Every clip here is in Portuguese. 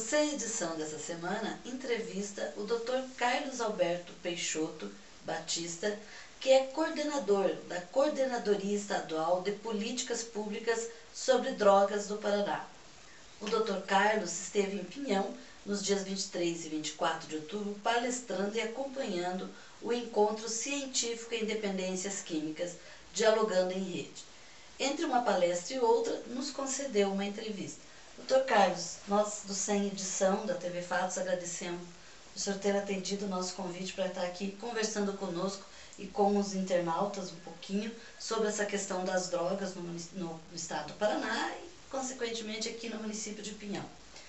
Sem Edição dessa semana entrevista o Dr. Carlos Alberto Peixoto Batista, que é coordenador da Coordenadoria Estadual de Políticas Públicas sobre Drogas do Paraná. O Dr. Carlos esteve em Pinhão nos dias 23 e 24 de outubro palestrando e acompanhando o encontro científico em dependências químicas, dialogando em rede. Entre uma palestra e outra, nos concedeu uma entrevista. Dr. Carlos, nós do Sem Edição da TV Fatos agradecemos o senhor ter atendido o nosso convite para estar aqui conversando conosco e com os internautas um pouquinho sobre essa questão das drogas no estado do Paraná e, consequentemente, aqui no município de Pinhão.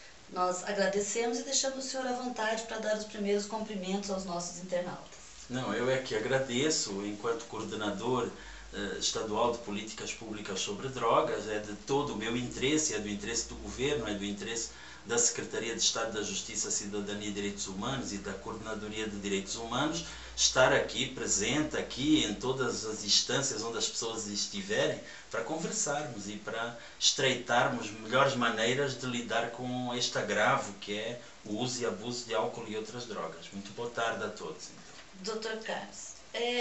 Nós agradecemos e deixamos o senhor à vontade para dar os primeiros cumprimentos aos nossos internautas. Não, eu é que agradeço, enquanto coordenador estadual de políticas públicas sobre drogas, é de todo o meu interesse, é do interesse do governo, é do interesse da Secretaria de Estado da Justiça, Cidadania e Direitos Humanos e da Coordenadoria de Direitos Humanos, estar aqui, presente aqui em todas as instâncias onde as pessoas estiverem, para conversarmos e para estreitarmos melhores maneiras de lidar com este agravo que é o uso e abuso de álcool e outras drogas. Muito boa tarde a todos. Então. Dr. Carlos,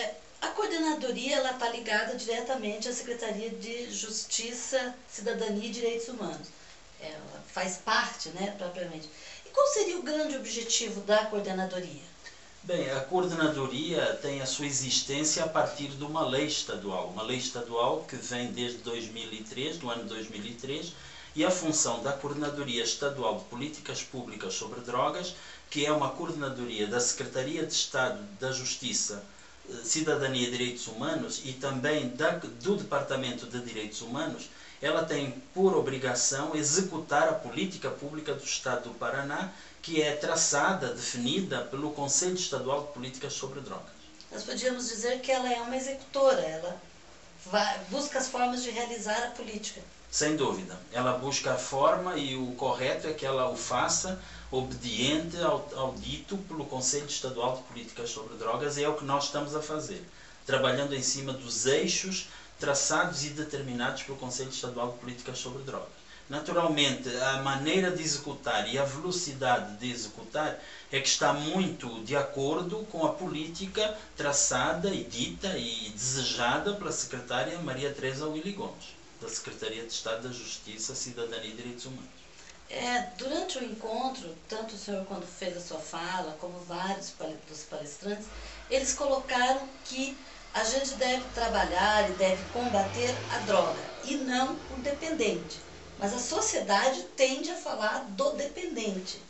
a coordenadoria está ligada diretamente à Secretaria de Justiça, Cidadania e Direitos Humanos. Ela faz parte, né, propriamente. E qual seria o grande objetivo da coordenadoria? Bem, a coordenadoria tem a sua existência a partir de uma lei estadual que vem desde 2003, do ano 2003, e a função da Coordenadoria Estadual de Políticas Públicas sobre Drogas, que é uma coordenadoria da Secretaria de Estado da Justiça, Cidadania e Direitos Humanos e também do Departamento de Direitos Humanos, ela tem por obrigação executar a política pública do Estado do Paraná, que é traçada, definida pelo Conselho Estadual de Políticas sobre Drogas. Nós podíamos dizer que ela é uma executora, ela busca as formas de realizar a política. Sem dúvida. Ela busca a forma e o correto é que ela o faça obediente ao dito pelo Conselho Estadual de Políticas sobre Drogas, e é o que nós estamos a fazer, trabalhando em cima dos eixos traçados e determinados pelo Conselho Estadual de Políticas sobre Drogas. Naturalmente, a maneira de executar e a velocidade de executar é que está muito de acordo com a política traçada e dita e desejada pela secretária Maria Teresa Willy Gomes, da Secretaria de Estado da Justiça, Cidadania e Direitos Humanos. Durante o encontro, tanto o senhor quando fez a sua fala, como vários dos palestrantes, eles colocaram que a gente deve trabalhar e deve combater a droga e não o dependente. Mas a sociedade tende a falar do dependente.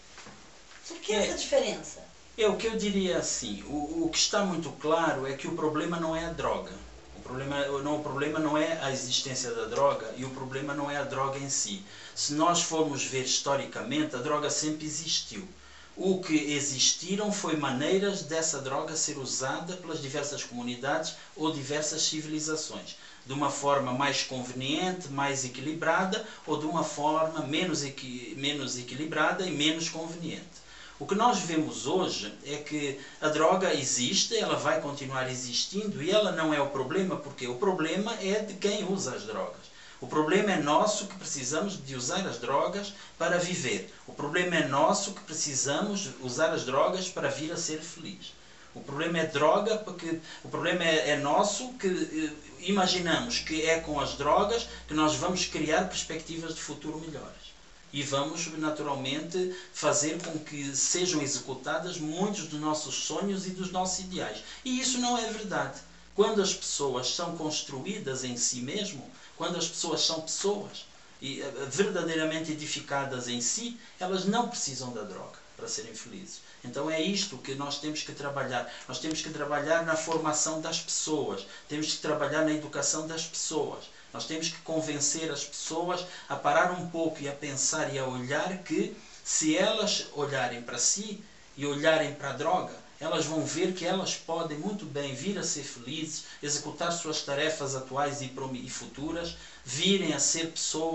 Por que essa diferença? O que eu diria assim, o que está muito claro é que o problema não é a droga. O problema não é a existência da droga e o problema não é a droga em si. Se nós formos ver historicamente, a droga sempre existiu. O que existiram foi maneiras dessa droga ser usada pelas diversas comunidades ou diversas civilizações. De uma forma mais conveniente, mais equilibrada, ou de uma forma menos equilibrada e menos conveniente. O que nós vemos hoje é que a droga existe, ela vai continuar existindo e ela não é o problema, porque o problema é de quem usa as drogas. O problema é nosso que precisamos de usar as drogas para viver. O problema é nosso que precisamos usar as drogas para vir a ser feliz. O problema é droga porque o problema é nosso que imaginamos que é com as drogas que nós vamos criar perspectivas de futuro melhores. E vamos, naturalmente, fazer com que sejam executadas muitos dos nossos sonhos e dos nossos ideais. E isso não é verdade. Quando as pessoas são construídas em si mesmo, quando as pessoas são pessoas e verdadeiramente edificadas em si, elas não precisam da droga para serem felizes. Então é isto que nós temos que trabalhar. Nós temos que trabalhar na formação das pessoas, temos que trabalhar na educação das pessoas. Nós temos que convencer as pessoas a parar um pouco e a pensar e a olhar que, se elas olharem para si e olharem para a droga, elas vão ver que elas podem muito bem vir a ser felizes, executar suas tarefas atuais e futuras, virem a ser pessoas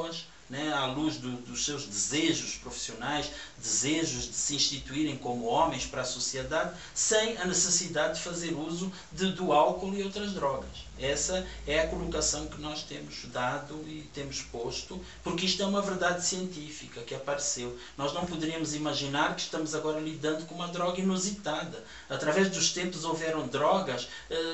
né, à luz dos seus desejos profissionais, desejos de se instituírem como homens para a sociedade, sem a necessidade de fazer uso do álcool e outras drogas. Essa é a colocação que nós temos dado e temos posto, porque isto é uma verdade científica que apareceu. Nós não poderíamos imaginar que estamos agora lidando com uma droga inusitada. Através dos tempos houveram drogas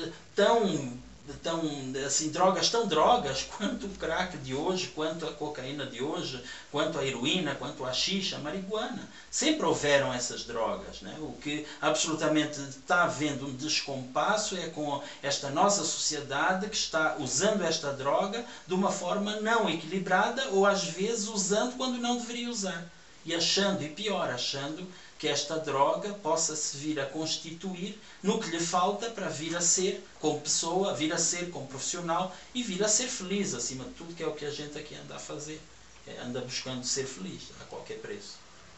drogas tão drogas quanto o crack de hoje, quanto a cocaína de hoje, quanto a heroína, quanto a xixa, a marihuana. Sempre houveram essas drogas, né? O que absolutamente está havendo um descompasso é com esta nossa sociedade que está usando esta droga de uma forma não equilibrada ou às vezes usando quando não deveria usar. E achando, e pior, achando que esta droga possa se vir a constituir no que lhe falta para vir a ser como pessoa, vir a ser como profissional e vir a ser feliz, acima de tudo, que é o que a gente aqui anda a fazer. Anda buscando ser feliz a qualquer preço.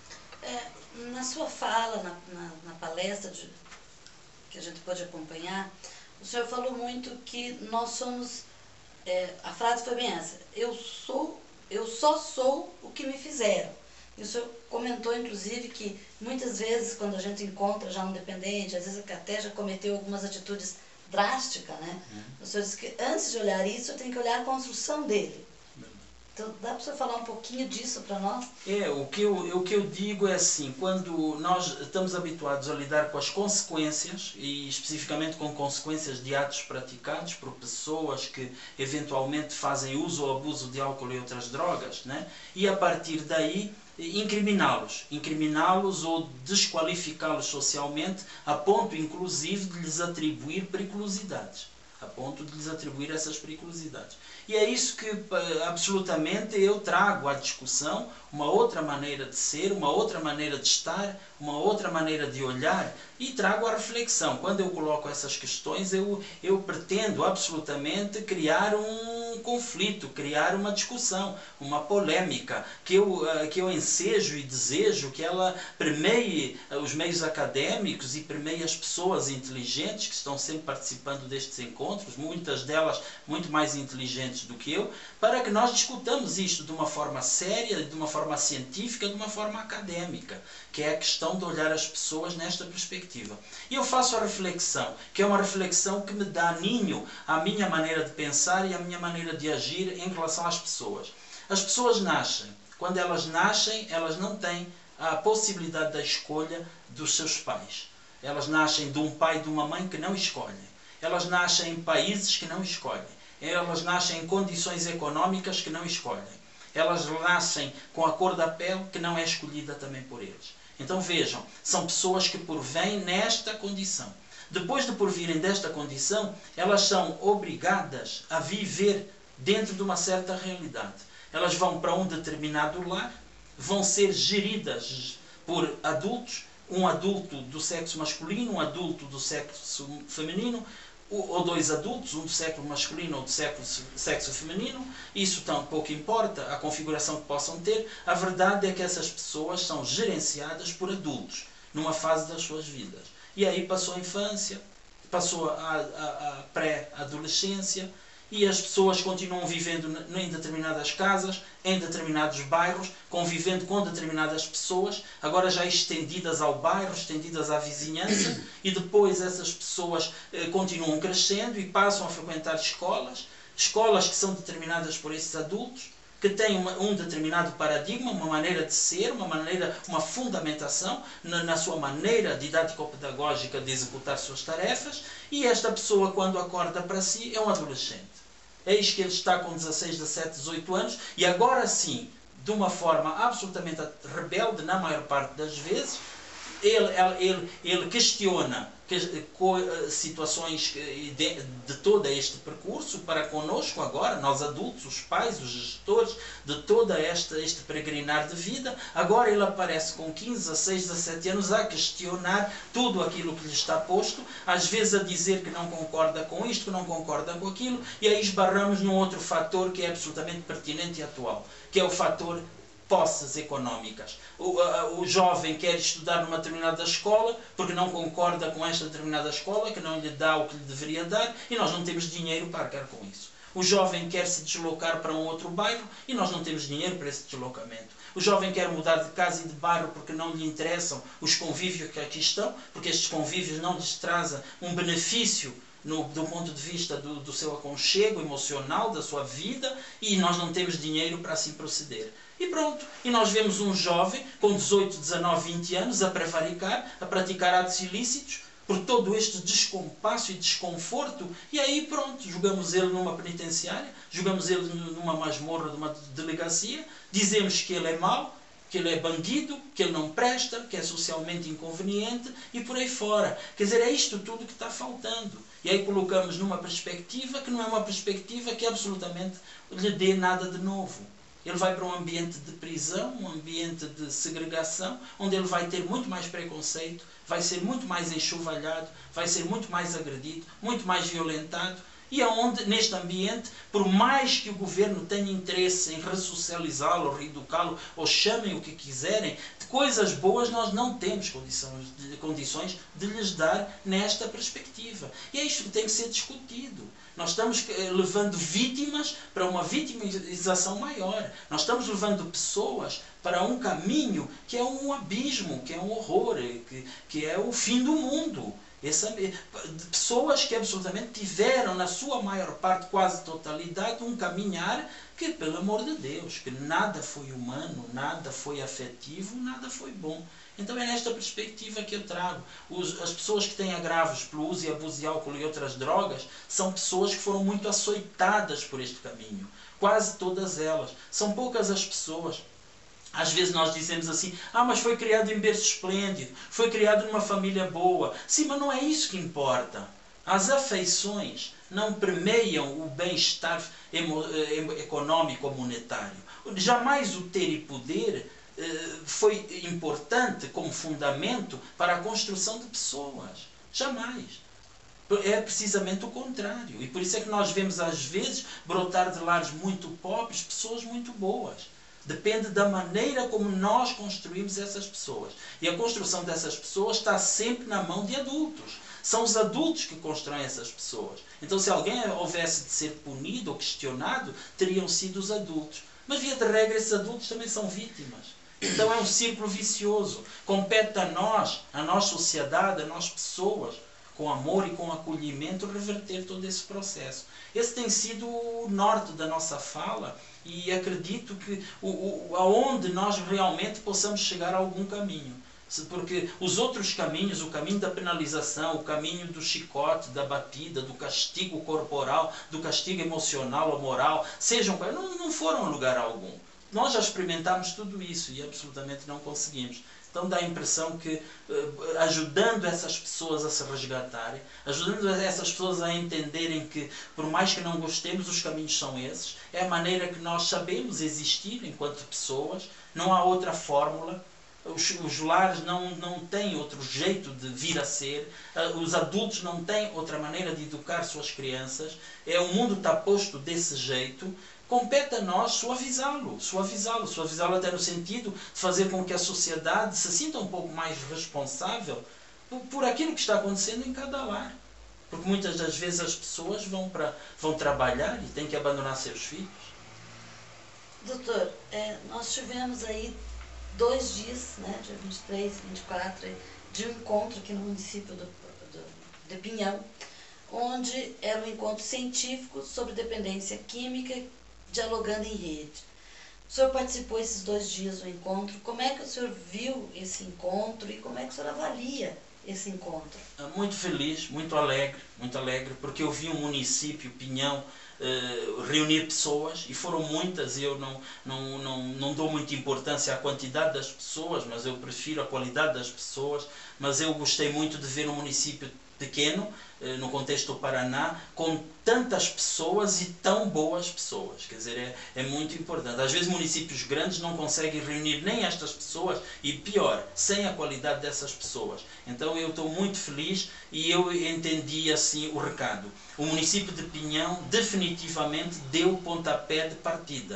Na sua fala, na palestra que a gente pôde acompanhar, o senhor falou muito que nós somos, a frase foi bem essa, eu só sou o que me fizeram. E o senhor comentou, inclusive, que muitas vezes, quando a gente encontra já um dependente, às vezes até já cometeu algumas atitudes drásticas, né? O senhor disse que antes de olhar isso, eu tenho que olhar a construção dele. Então, dá para o senhor falar um pouquinho disso para nós? O que eu digo é assim, quando nós estamos habituados a lidar com as consequências, e especificamente com consequências de atos praticados por pessoas que eventualmente fazem uso ou abuso de álcool e outras drogas, né? E a partir daí incriminá-los ou desqualificá-los socialmente, a ponto inclusive de lhes atribuir periculosidades. A ponto de lhes atribuir essas periculosidades. E é isso que absolutamente eu trago à discussão, uma outra maneira de ser, uma outra maneira de estar, uma outra maneira de olhar, e trago a reflexão. Quando eu coloco essas questões, eu pretendo absolutamente criar um conflito, criar uma discussão, uma polêmica, que eu ensejo e desejo que ela permeie os meios académicos e permeie as pessoas inteligentes que estão sempre participando destes encontros, muitas delas muito mais inteligentes do que eu, para que nós discutamos isto de uma forma séria, de uma forma científica, de uma forma académica, que é a questão de olhar as pessoas nesta perspectiva. E eu faço a reflexão, que é uma reflexão que me dá ninho à minha maneira de pensar e à minha maneira de agir em relação às pessoas. As pessoas nascem. Quando elas nascem, elas não têm a possibilidade da escolha dos seus pais. Elas nascem de um pai e de uma mãe que não escolhem. Elas nascem em países que não escolhem. Elas nascem em condições económicas que não escolhem. Elas nascem com a cor da pele que não é escolhida também por eles. Então vejam, são pessoas que porvêm nesta condição. Depois de porvirem desta condição, elas são obrigadas a viver dentro de uma certa realidade. Elas vão para um determinado lar, vão ser geridas por adultos, um adulto do sexo masculino, um adulto do sexo feminino, ou dois adultos, um do sexo masculino ou do sexo feminino. Isso tão pouco importa, a configuração que possam ter. A verdade é que essas pessoas são gerenciadas por adultos, numa fase das suas vidas. E aí passou a infância, passou a pré-adolescência, e as pessoas continuam vivendo em determinadas casas, em determinados bairros, convivendo com determinadas pessoas, agora já estendidas ao bairro, estendidas à vizinhança, e depois essas pessoas continuam crescendo e passam a frequentar escolas que são determinadas por esses adultos, que têm um determinado paradigma, uma maneira de ser, uma fundamentação na sua maneira didático-pedagógica de executar suas tarefas, e esta pessoa, quando acorda para si, é um adolescente. Eis que ele está com 16, 17, 18 anos, e agora sim, de uma forma absolutamente rebelde, na maior parte das vezes, ele questiona situações de todo este percurso para conosco agora, nós adultos, os pais, os gestores de todo este peregrinar de vida. Agora ele aparece com 15, 16, 17 anos a questionar tudo aquilo que lhe está posto, às vezes a dizer que não concorda com isto, que não concorda com aquilo, e aí esbarramos num outro fator que é absolutamente pertinente e atual, que é o fator posses económicas. O jovem quer estudar numa determinada escola porque não concorda com esta determinada escola, que não lhe dá o que lhe deveria dar, e nós não temos dinheiro para arcar com isso. O jovem quer se deslocar para um outro bairro e nós não temos dinheiro para esse deslocamento. O jovem quer mudar de casa e de bairro porque não lhe interessam os convívios que aqui estão, porque estes convívios não lhes trazem um benefício do ponto de vista do seu aconchego emocional, da sua vida, e nós não temos dinheiro para assim proceder. E pronto. E nós vemos um jovem com 18, 19, 20 anos a prevaricar, a praticar atos ilícitos, por todo este descompasso e desconforto, e aí pronto, jogamos ele numa penitenciária, jogamos ele numa masmorra de uma delegacia, dizemos que ele é mau, que ele é bandido, que ele não presta, que é socialmente inconveniente e por aí fora. Quer dizer, é isto tudo que está faltando. E aí colocamos numa perspectiva que não é uma perspectiva que absolutamente lhe dê nada de novo. Ele vai para um ambiente de prisão, um ambiente de segregação, onde ele vai ter muito mais preconceito, vai ser muito mais enxovalhado, vai ser muito mais agredido, muito mais violentado, e aonde, neste ambiente, por mais que o governo tenha interesse em ressocializá-lo, reeducá-lo, ou chamem o que quiserem, de coisas boas nós não temos condições de lhes dar nesta perspectiva. E é isto que tem que ser discutido. Nós estamos levando vítimas para uma vitimização maior. Nós estamos levando pessoas para um caminho que é um abismo, que é um horror, que é o fim do mundo. Pessoas que absolutamente tiveram, na sua maior parte, quase totalidade, um caminhar que, pelo amor de Deus, que nada foi humano, nada foi afetivo, nada foi bom. Então é nesta perspectiva que eu trago. As pessoas que têm agravos pelo uso e abuso de álcool e outras drogas são pessoas que foram muito açoitadas por este caminho. Quase todas elas. São poucas as pessoas. Às vezes nós dizemos assim, mas foi criado em berço esplêndido, foi criado numa família boa. Sim, mas não é isso que importa. As afeições não permeiam o bem-estar económico ou monetário. Jamais o ter e poder foi importante como fundamento para a construção de pessoas. Jamais. É precisamente o contrário. E por isso é que nós vemos às vezes brotar de lares muito pobres pessoas muito boas. Depende da maneira como nós construímos essas pessoas. E a construção dessas pessoas está sempre na mão de adultos. São os adultos que constroem essas pessoas. Então, se alguém houvesse de ser punido ou questionado, teriam sido os adultos. Mas, via de regra, esses adultos também são vítimas. Então, é um círculo vicioso. Compete a nós sociedade, a nós pessoas, com amor e com acolhimento, reverter todo esse processo. Esse tem sido o norte da nossa fala. E acredito que aonde nós realmente possamos chegar a algum caminho. Porque os outros caminhos, o caminho da penalização, o caminho do chicote, da batida, do castigo corporal, do castigo emocional ou moral, não foram a lugar algum. Nós já experimentámos tudo isso e absolutamente não conseguimos. Então dá a impressão que ajudando essas pessoas a se resgatarem, ajudando essas pessoas a entenderem que, por mais que não gostemos, os caminhos são esses, é a maneira que nós sabemos existir enquanto pessoas, não há outra fórmula, os lares não têm outro jeito de vir a ser, os adultos não têm outra maneira de educar suas crianças, o mundo está posto desse jeito. Compete a nós suavizá-lo até no sentido de fazer com que a sociedade se sinta um pouco mais responsável por aquilo que está acontecendo em cada lar. Porque muitas das vezes as pessoas vão trabalhar e têm que abandonar seus filhos. Doutor, nós tivemos aí 2 dias, né, dia 23, 24, de um encontro aqui no município de Pinhão, onde era um encontro científico sobre dependência química, dialogando em rede. O senhor participou esses 2 dias do encontro. Como é que o senhor viu esse encontro e como é que o senhor avalia esse encontro? Muito feliz, muito alegre, porque eu vi um município, Pinhão, reunir pessoas, e foram muitas, e eu não dou muita importância à quantidade das pessoas, mas eu prefiro a qualidade das pessoas, mas eu gostei muito de ver um município pequeno, no contexto do Paraná, com tantas pessoas e tão boas pessoas. Quer dizer, é muito importante. Às vezes municípios grandes não conseguem reunir nem estas pessoas e, pior, sem a qualidade dessas pessoas. Então eu estou muito feliz e eu entendi assim o recado. O município de Pinhão definitivamente deu o pontapé de partida.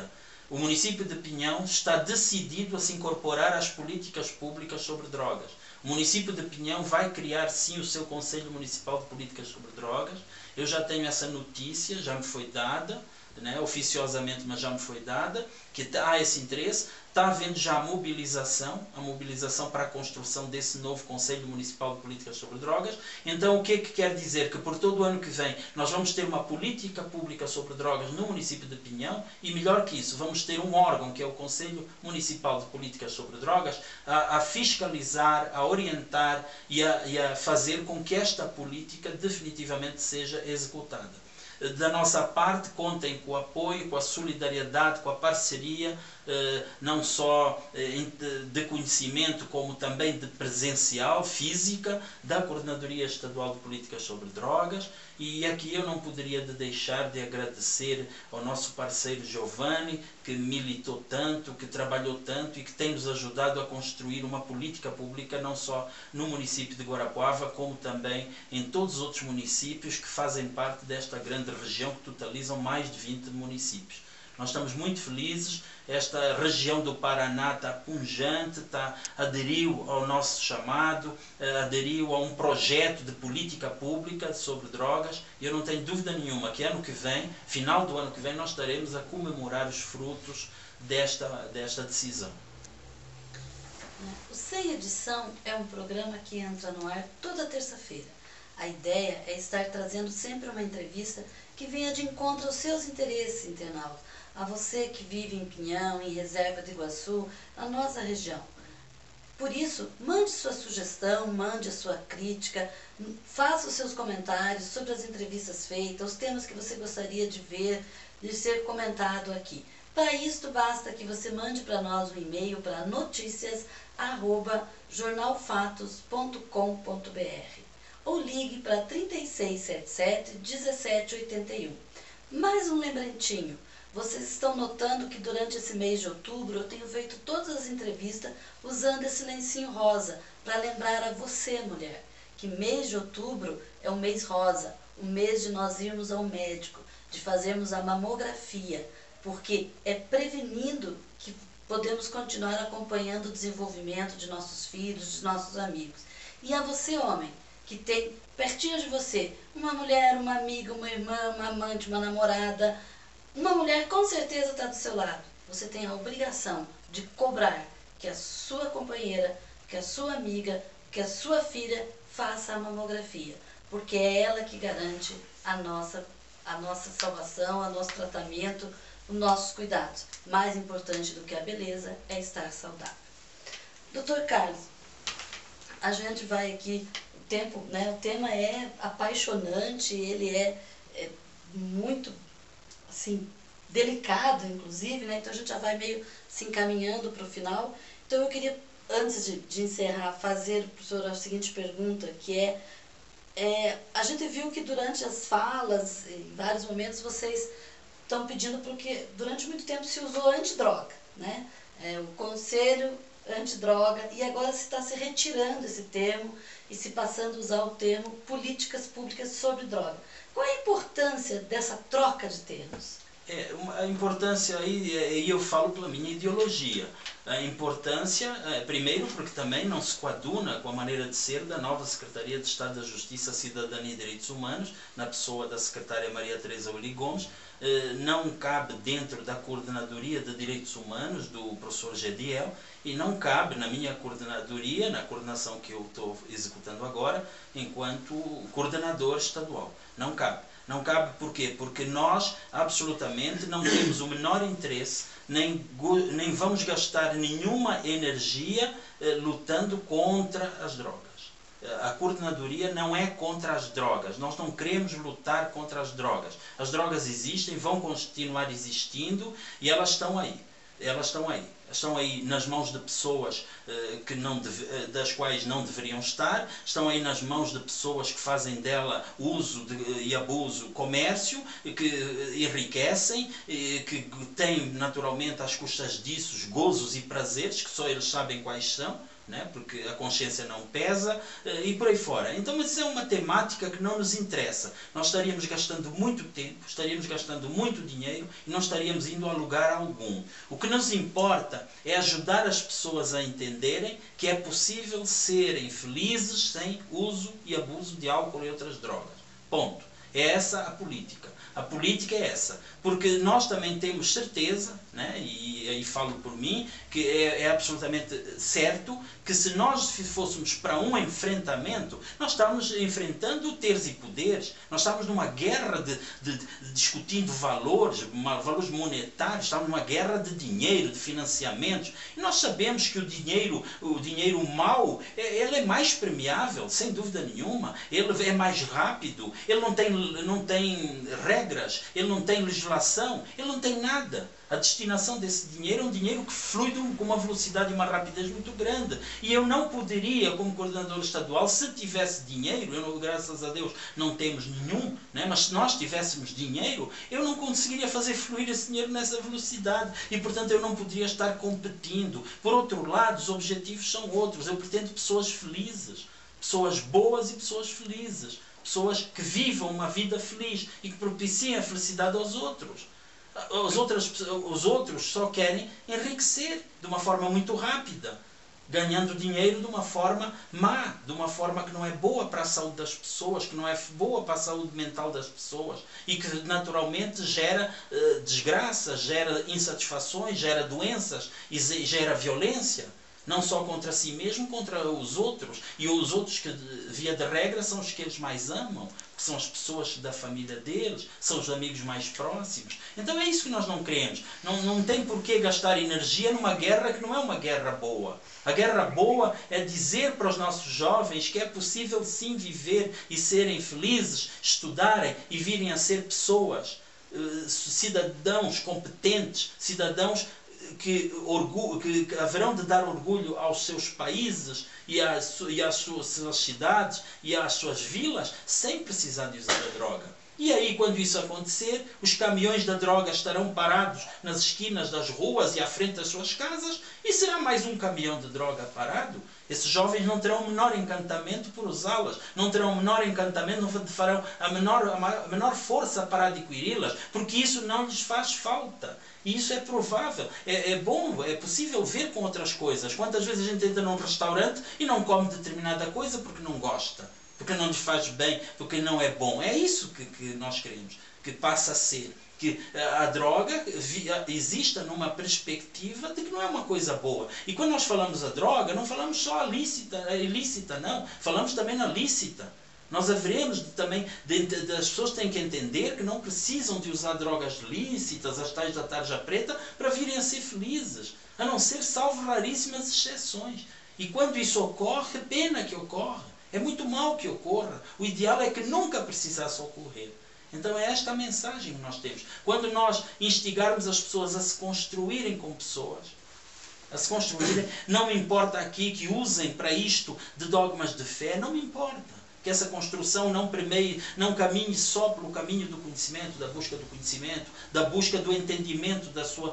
O município de Pinhão está decidido a se incorporar às políticas públicas sobre drogas. O município de Pinhão vai criar sim o seu Conselho Municipal de Políticas sobre Drogas. Eu já tenho essa notícia, já me foi dada, né, oficiosamente, mas já me foi dada, que há esse interesse. Está havendo já a mobilização para a construção desse novo Conselho Municipal de Políticas sobre Drogas. Então, o que é que quer dizer? Que por todo o ano que vem nós vamos ter uma política pública sobre drogas no município de Pinhão e, melhor que isso, vamos ter um órgão, que é o Conselho Municipal de Políticas sobre Drogas, a fiscalizar, a orientar e a fazer com que esta política definitivamente seja executada. Da nossa parte, contem com o apoio, com a solidariedade, com a parceria, não só de conhecimento, como também de presencial, física, da Coordenadoria Estadual de Políticas sobre Drogas. E aqui eu não poderia deixar de agradecer ao nosso parceiro Giovanni, que militou tanto, que trabalhou tanto e que tem nos ajudado a construir uma política pública não só no município de Guarapuava, como também em todos os outros municípios que fazem parte desta grande região, que totalizam mais de 20 municípios. Nós estamos muito felizes, esta região do Paraná está pungente, aderiu ao nosso chamado, aderiu a um projeto de política pública sobre drogas, e eu não tenho dúvida nenhuma que ano que vem, final do ano que vem, nós estaremos a comemorar os frutos desta decisão. O Sem Edição é um programa que entra no ar toda terça-feira. A ideia é estar trazendo sempre uma entrevista que venha de encontro aos seus interesses, internautas, a você que vive em Pinhão, em Reserva do Iguaçu, na nossa região. Por isso, mande sua sugestão, mande a sua crítica, faça os seus comentários sobre as entrevistas feitas, os temas que você gostaria de ver, de ser comentado aqui. Para isso, basta que você mande para nós um e-mail para noticias@jornalfatos.com.br ou ligue para 3677-1781. Mais um lembretinho. Vocês estão notando que durante esse mês de outubro eu tenho feito todas as entrevistas usando esse lencinho rosa para lembrar a você, mulher, que mês de outubro é o mês rosa, o mês de nós irmos ao médico, de fazermos a mamografia, porque é prevenindo que podemos continuar acompanhando o desenvolvimento de nossos filhos, de nossos amigos. E a você, homem, que tem pertinho de você uma mulher, uma amiga, uma irmã, uma amante, uma namorada, uma mulher com certeza está do seu lado. Você tem a obrigação de cobrar que a sua companheira, que a sua amiga, que a sua filha faça a mamografia, porque é ela que garante a nossa salvação, o nosso tratamento, os nossos cuidados. Mais importante do que a beleza é estar saudável. Dr. Carlos, a gente vai aqui, o tema é apaixonante, ele é muito assim, delicado, inclusive, né? Então a gente já vai meio se encaminhando para o final. Então eu queria, antes de encerrar, fazer para o senhor a seguinte pergunta, que a gente viu que durante as falas, em vários momentos, vocês estão pedindo, porque durante muito tempo se usou antidroga, né? O Conselho Antidroga, e agora se está se retirando esse termo e se passando a usar o termo políticas públicas sobre droga. Qual é a importância dessa troca de termos? A importância aí eu falo pela minha ideologia. A importância, primeiro, porque também não se coaduna com a maneira de ser da nova Secretaria de Estado da Justiça, Cidadania e Direitos Humanos, na pessoa da secretária Maria Teresa Willy Gomes. Não cabe dentro da Coordenadoria de Direitos Humanos do professor Gediel, e não cabe na minha coordenadoria, na coordenação que eu estou executando agora, enquanto coordenador estadual. Não cabe. Não cabe por quê? Porque nós absolutamente não temos o menor interesse, nem vamos gastar nenhuma energia lutando contra as drogas. A coordenadoria não é contra as drogas. Nós não queremos lutar contra as drogas. As drogas existem, vão continuar existindo e elas estão aí. Estão aí nas mãos de pessoas das quais não deveriam estar, estão aí nas mãos de pessoas que fazem dela uso e abuso, comércio, que enriquecem, que têm naturalmente às custas disso gozos e prazeres, que só eles sabem quais são. né? Porque a consciência não pesa e por aí fora. Então, mas isso é uma temática que não nos interessa. Nós estaríamos gastando muito tempo, estaríamos gastando muito dinheiro e não estaríamos indo a lugar algum. O que nos importa é ajudar as pessoas a entenderem que é possível serem felizes sem uso e abuso de álcool e outras drogas. Ponto. É essa a política. A política é essa. Porque nós também temos certeza, né, e aí falo por mim, que é absolutamente certo que se nós fôssemos para um enfrentamento, nós estamos enfrentando teres e poderes, nós estamos numa guerra discutindo valores monetários, estamos numa guerra de dinheiro, de financiamentos, e nós sabemos que o dinheiro mau, ele é mais premiável, sem dúvida nenhuma, ele é mais rápido, ele não tem regras, ele não tem legislação, ele não tem nada. A destinação desse dinheiro é um dinheiro que flui com uma velocidade e uma rapidez muito grande. E eu não poderia, como coordenador estadual, se tivesse dinheiro, graças a Deus não temos nenhum, né? Mas se nós tivéssemos dinheiro, eu não conseguiria fazer fluir esse dinheiro nessa velocidade. E, portanto, eu não poderia estar competindo. Por outro lado, os objetivos são outros. Eu pretendo pessoas felizes, pessoas boas e pessoas felizes. Pessoas que vivam uma vida feliz e que propiciem a felicidade aos outros. Os outros só querem enriquecer de uma forma muito rápida, ganhando dinheiro de uma forma má, de uma forma que não é boa para a saúde das pessoas, que não é boa para a saúde mental das pessoas e que naturalmente gera desgraça, gera insatisfações, gera doenças e gera violência. Não só contra si mesmo, contra os outros. E os outros que, via de regra, são os que eles mais amam, que são as pessoas da família deles, são os amigos mais próximos. Então é isso que nós não queremos. Não tem por que gastar energia numa guerra que não é uma guerra boa. A guerra boa é dizer para os nossos jovens que é possível sim viver e serem felizes, estudarem e virem a ser pessoas, cidadãos competentes, cidadãos que haverão de dar orgulho aos seus países e às suas cidades e às suas vilas sem precisar de usar a droga. E aí, quando isso acontecer, os caminhões da droga estarão parados nas esquinas das ruas e à frente das suas casas e será mais um caminhão de droga parado. Esses jovens não terão o menor encantamento por usá-las, não terão o menor encantamento, não farão a menor força para adquiri-las, porque isso não lhes faz falta. E isso é provável, é bom, é possível ver com outras coisas. Quantas vezes a gente entra num restaurante e não come determinada coisa porque não gosta, porque não lhes faz bem, porque não é bom. É isso que nós queremos, que passa a ser. Que a droga exista numa perspectiva de que não é uma coisa boa. E quando nós falamos a droga, não falamos só a ilícita, não. Falamos também na lícita. Nós haveremos também, as pessoas têm que entender que não precisam de usar drogas lícitas, as tais da tarja preta, para virem a ser felizes. A não ser salvo raríssimas exceções. E quando isso ocorre, pena que ocorre. É muito mal que ocorra. O ideal é que nunca precisasse ocorrer. Então é esta a mensagem que nós temos. Quando nós instigarmos as pessoas a se construírem com pessoas, a se construírem, não me importa aqui que usem para isto de dogmas de fé, não me importa. Que essa construção não caminhe só pelo caminho do conhecimento, da busca do conhecimento, da busca do entendimento da sua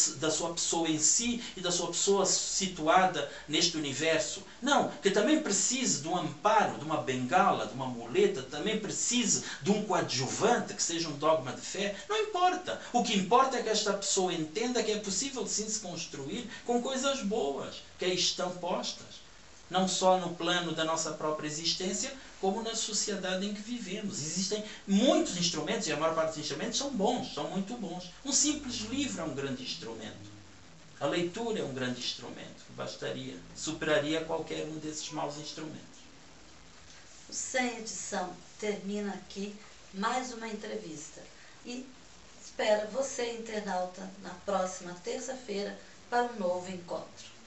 pessoa em si e da sua pessoa situada neste universo. Não, que também precise de um amparo, de uma bengala, de uma muleta, também precise de um coadjuvante que seja um dogma de fé. Não importa. O que importa é que esta pessoa entenda que é possível sim se construir com coisas boas, que aí estão postas. Não só no plano da nossa própria existência, como na sociedade em que vivemos. Existem muitos instrumentos, e a maior parte dos instrumentos são bons, são muito bons. Um simples livro é um grande instrumento. A leitura é um grande instrumento, bastaria, superaria qualquer um desses maus instrumentos. O Sem Edição termina aqui mais uma entrevista. E espero você, internauta, na próxima terça-feira para um novo encontro.